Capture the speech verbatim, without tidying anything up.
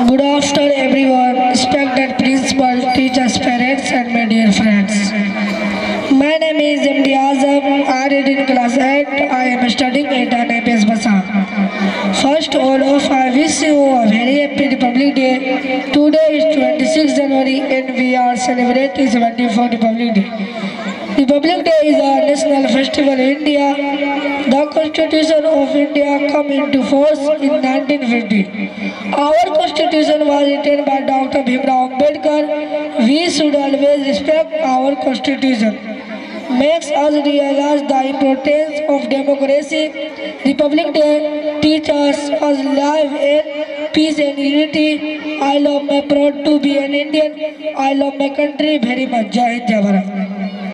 Good afternoon, everyone. Respected principal, teachers, parents, and my dear friends. My name is M D Azam. I read in class eight. I am studying at an A P S Basa. First of all, I wish you a very happy Republic Day. Today is twenty-sixth January, and we are celebrating seventy-fourth Republic Day. Republic Day is a national festival in India. The Constitution of India came into force in nineteen fifty. Our Constitution was written by Doctor Bhimrao Ambedkar. We should always respect our Constitution. Makes us realize the importance of democracy. Republic Day teaches us life in peace and unity. I love my proud to be an Indian. I love my country very much. Jai Hind, Jai Bharat.